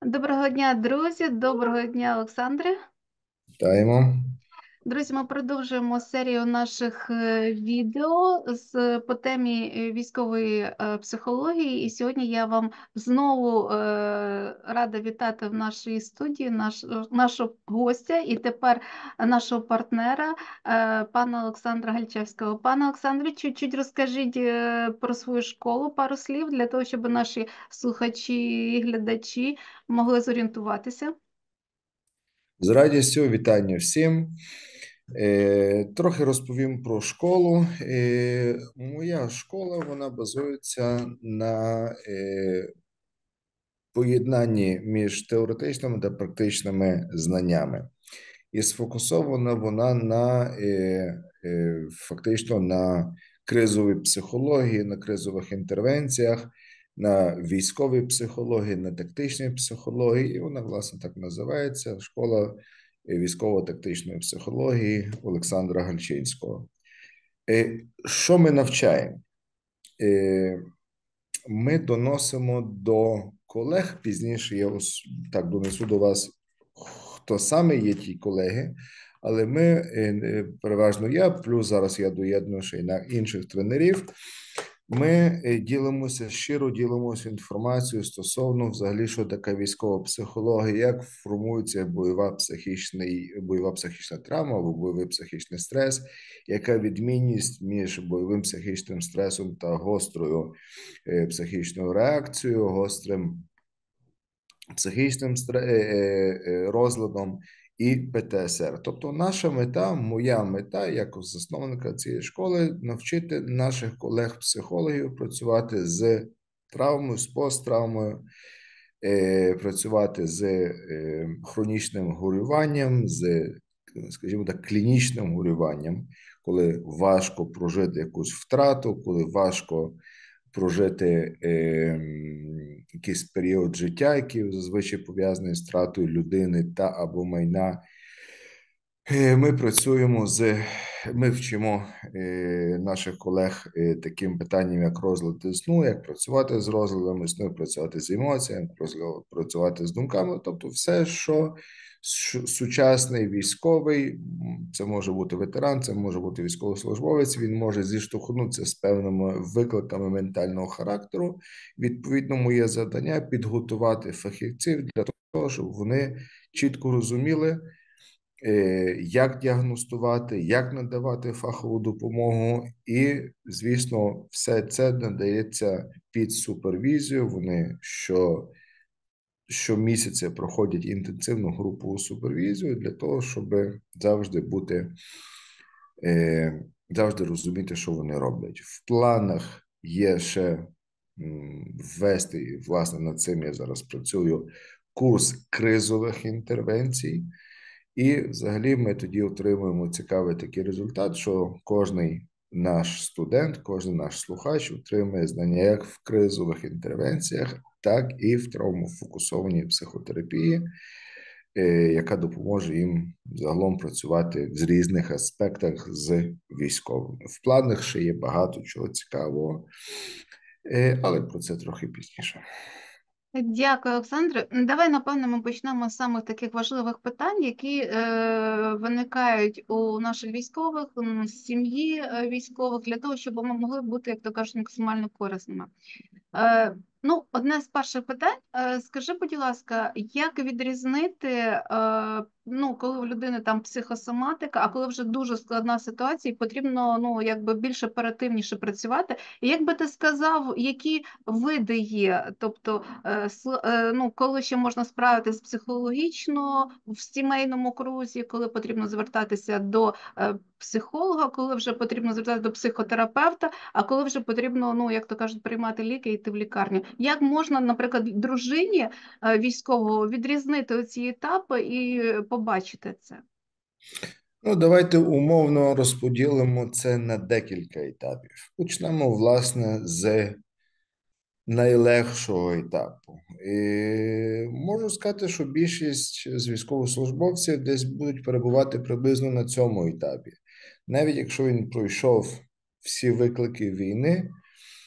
Доброго дня, друзі! Доброго дня, Олександре! Вітаємо. Друзі, ми продовжуємо серію наших відео по темі військової психології. І сьогодні я вам знову рада вітати в нашій студії нашого гостя і тепер нашого партнера, пана Олександра Гальчевського. Пане Олександре, чуть-чуть розкажіть про свою школу, пару слів, для того, щоб наші слухачі і глядачі могли зорієнтуватися. З радістю вітання всім. Трохи розповім про школу. Моя школа вона базується на поєднанні між теоретичними та практичними знаннями. І сфокусована вона фактично на кризовій психології, на кризових інтервенціях, на військовій психології, на тактичній психології. І вона, власне, так називається школа військово-тактичної психології Олександра Гальчинського. Що ми навчаємо? Ми доносимо до колег, пізніше я ось так донесу до вас, хто саме є ті колеги, але ми, переважно я, плюс зараз я доєдную ще й на інших тренерів, ми щиро ділимося інформацією стосовно взагалі, що таке військова психологія, як формується бойова психічна травма або бойовий психічний стрес, яка відмінність між бойовим психічним стресом та гострою психічною реакцією, гострим психічним розладом і ПТСР. Тобто наша мета, моя мета, як засновника цієї школи, навчити наших колег-психологів працювати з травмою, з посттравмою, працювати з хронічним горюванням, з, скажімо так, клінічним горюванням, коли важко прожити якусь втрату, коли важко прожити якийсь період життя, який зазвичай пов'язаний з втратою людини та або майна. Ми вчимо наших колег таким питанням, як розлади сну, як працювати з розладами сну, як працювати з емоціями, працювати з думками. Тобто все, що сучасний військовий, це може бути ветеран, це може бути військовослужбовець, він може зіштовхнутися з певними викликами ментального характеру. Відповідно, моє завдання підготувати фахівців для того, щоб вони чітко розуміли, як діагностувати, як надавати фахову допомогу, і, звісно, все це надається під супервізію. Вони щомісяця проходять інтенсивну групову супервізію для того, щоб завжди розуміти, що вони роблять. В планах є ще ввести, і, власне, над цим я зараз працюю, курс кризових інтервенцій. І взагалі ми тоді отримуємо цікавий такий результат, що кожний наш студент, кожен наш слухач отримує знання як в кризових інтервенціях, так і в травмофокусованій психотерапії, яка допоможе їм загалом працювати в різних аспектах з військовими. В планах ще є багато чого цікавого, але про це трохи пізніше. Дякую, Олександре. Давай, напевно, ми почнемо з самих таких важливих питань, які виникають у наших військових, з сім'ї військових, для того, щоб ми могли бути, як то кажуть, максимально корисними. Ну, одне з перших питань. Скажи, будь ласка, як відрізнити, ну, коли у людини там психосоматика, а коли вже дуже складна ситуація, і потрібно, ну, якби більш оперативніше працювати. І як би ти сказав, які види є? Тобто, ну, коли ще можна справитись психологічно в сімейному крузі, коли потрібно звертатися до психолога, коли вже потрібно звертатися до психотерапевта, а коли вже потрібно, ну, як то кажуть, приймати ліки і йти в лікарню. Як можна, наприклад, дружині військового відрізнити оці етапи і побачити це? Ну, давайте умовно розподілимо це на декілька етапів. Почнемо, власне, з найлегшого етапу. І можу сказати, що більшість з військовослужбовців десь будуть перебувати приблизно на цьому етапі. Навіть якщо він пройшов всі виклики війни,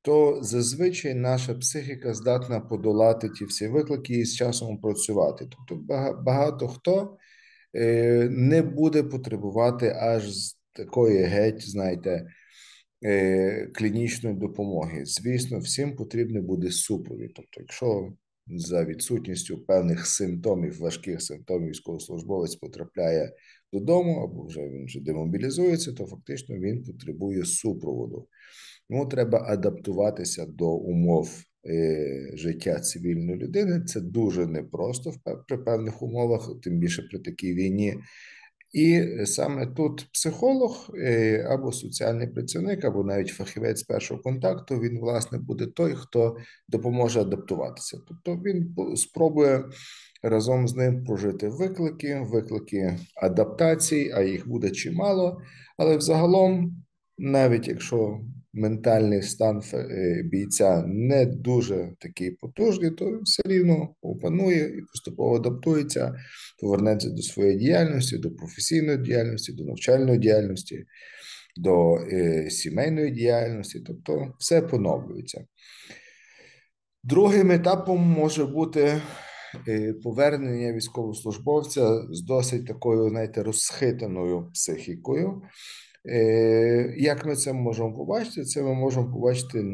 то зазвичай наша психіка здатна подолати ті всі виклики і з часом працювати. Тобто багато хто не буде потребувати аж з такої геть, знаєте, клінічної допомоги. Звісно, всім потрібний буде супровід. Тобто, якщо за відсутністю певних симптомів, важких симптомів, військовослужбовець потрапляє додому, або він вже демобілізується, то фактично він потребує супроводу. Йому треба адаптуватися до умов життя цивільної людини. Це дуже непросто при певних умовах, тим більше при такій війні. І саме тут психолог або соціальний працівник, або навіть фахівець першого контакту, він, власне, буде той, хто допоможе адаптуватися. Тобто він спробує разом з ним прожити виклики адаптації, а їх буде чимало. Але взагалом, навіть якщо ментальний стан бійця не дуже такий потужний, то все рівно опанує і поступово адаптується, повернеться до своєї діяльності, до професійної діяльності, до навчальної діяльності, до сімейної діяльності, тобто все поновлюється. Другим етапом може бути повернення військовослужбовця з досить такою, знаєте, розхитаною психікою. Як ми це можемо побачити? Це ми можемо побачити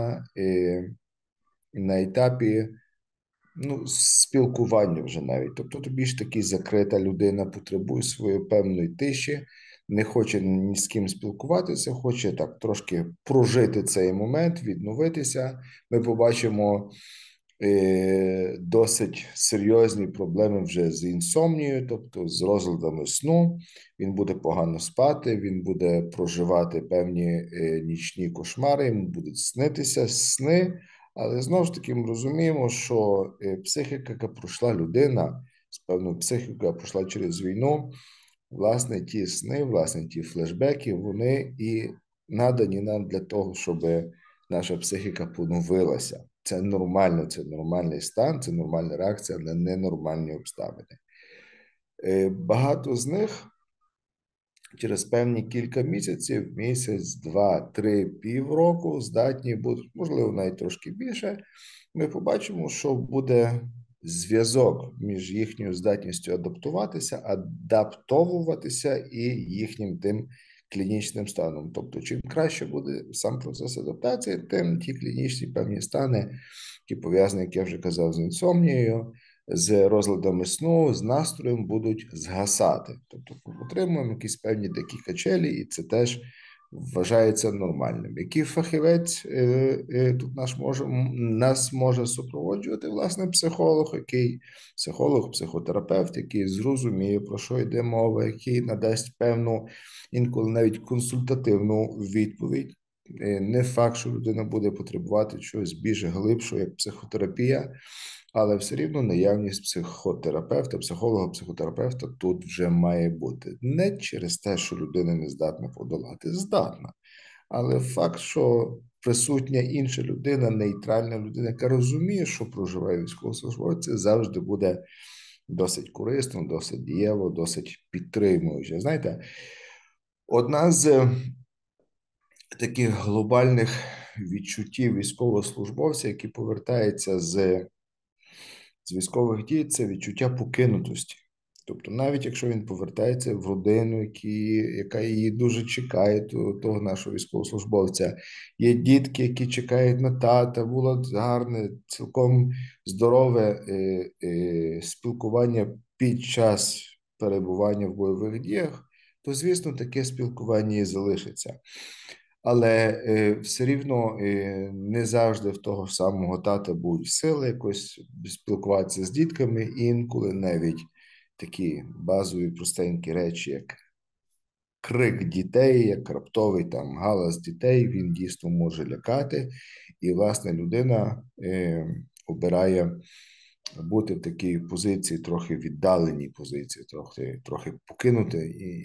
на етапі спілкування вже навіть. Тобто то більш таки закрита людина, потребує своєї певної тиші, не хоче ні з ким спілкуватися, хоче так трошки прожити цей момент, відновитися. Ми побачимо досить серйозні проблеми вже з інсомнією, тобто з розладами сну. Він буде погано спати, він буде проживати певні нічні кошмари, йому будуть снитися сни. Але знову ж таки ми розуміємо, що психіка, яка пройшла людина, з певною психікою, яка пройшла через війну, власне, ті сни, власне, ті флешбеки, вони і надані нам для того, щоб наша психіка поновилася. Це нормально, це нормальний стан, це нормальна реакція на ненормальні обставини. Багато з них через певні кілька місяців, місяць, два, три, півроку здатні будуть, можливо, навіть трошки більше, ми побачимо, що буде зв'язок між їхньою здатністю адаптуватися, адаптовуватися і їхнім тим клінічним станом. Тобто, чим краще буде сам процес адаптації, тим ті клінічні певні стани, які пов'язані, як я вже казав, з інсомнією, з розладами сну, з настроєм будуть згасати. Тобто отримуємо якісь певні такі качелі, і це теж вважається нормальним. Який фахівець тут нас може супроводжувати, власне, психолог, психотерапевт, який зрозуміє, про що йде мова, який надасть певну, інколи навіть консультативну відповідь. Не факт, що людина буде потребувати чогось більш глибшого, як психотерапія, але все рівно наявність психотерапевта, психолога, психотерапевта тут вже має бути. Не через те, що людина не здатна подолати, здатна. Але факт, що присутня інша людина, нейтральна людина, яка розуміє, що проживає військовослужбовець, це завжди буде досить корисно, досить дієво, досить підтримуюче. Знаєте, одна з таких глобальних відчуттів військовослужбовця, які повертаються з військових дій, це відчуття покинутості. Тобто, навіть якщо він повертається в родину, яка її дуже чекає, того нашого військовослужбовця, є дітки, які чекають на тата, було гарне, цілком здорове спілкування під час перебування в бойових діях, то, звісно, таке спілкування і залишиться. Але все рівно не завжди в того самого тата будуть сили якось спілкуватися з дітками, інколи навіть такі базові простенькі речі, як крик дітей, як раптовий там галас дітей, він дійсно може лякати, і, власне, людина обирає бути в такій позиції, трохи віддаленій позиції, трохи покинути,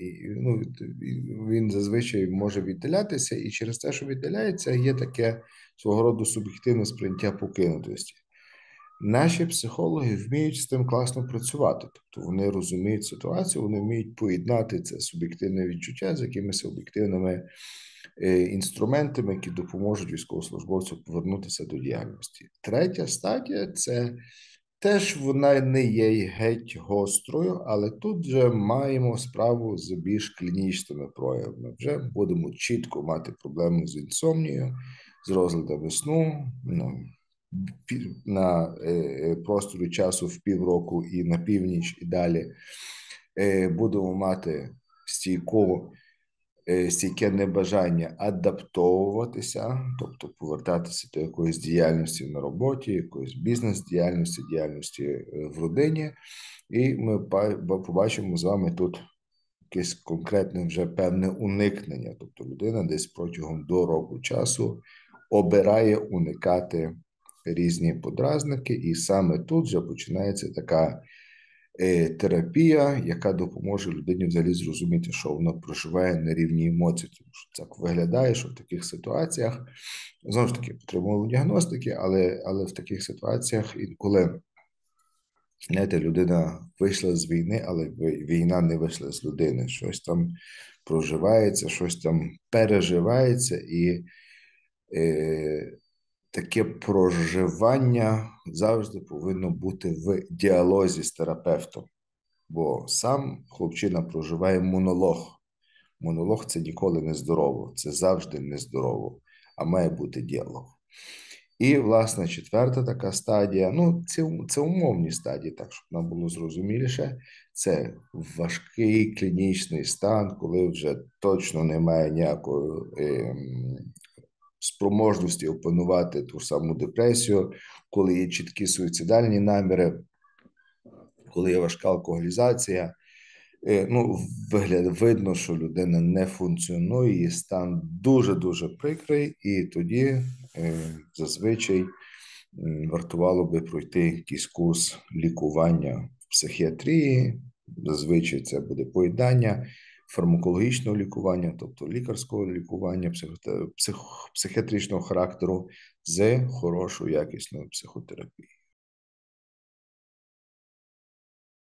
він зазвичай може віддалятися, і через те, що віддаляється, є таке свого роду суб'єктивне сприйняття покинутості. Наші психологи вміють з тим класно працювати, тобто вони розуміють ситуацію, вони вміють поєднати це суб'єктивне відчуття з якимись об'єктивними інструментами, які допоможуть військовослужбовцю повернутися до діяльності. Третя стадія – це теж вона не є геть гострою, але тут вже маємо справу з більш клінічними проявами. Вже будемо чітко мати проблеми з інсомнією, з розладами сну, на просторі часу в півроку і на північ і далі. Будемо мати стійке небажання адаптовуватися, тобто повертатися до якоїсь діяльності на роботі, якоїсь бізнес-діяльності, діяльності в родині. І ми побачимо з вами тут якесь конкретне вже певне уникнення. Тобто людина десь протягом до року часу обирає уникати різні подразники, і саме тут вже починається така терапія, яка допоможе людині взагалі зрозуміти, що вона проживає на рівні емоцій. Тому що так виглядає, що в таких ситуаціях, знову ж таки, потребуємо діагностики, але в таких ситуаціях, коли, знаєте, людина вийшла з війни, але війна не вийшла з людини, щось там проживається, щось там переживається, і таке проживання завжди повинно бути в діалозі з терапевтом, бо сам хлопчина проживає монолог. Монолог – це ніколи не здорово, це завжди нездорово, а має бути діалог. І, власне, четверта така стадія, це умовні стадії, так, щоб нам було зрозуміліше, це важкий клінічний стан, коли вже точно немає ніякої спроможності опанувати ту саму депресію, коли є чіткі суїцидальні наміри, коли є важка алкоголізація. Видно, що людина не функціонує, її стан дуже-дуже прикрий, і тоді зазвичай вартувало би пройти якийсь курс лікування в психіатрії, зазвичай це буде поєднання фармакологічного лікування, тобто лікарського лікування, психіатричного характеру з хорошою якісною психотерапією.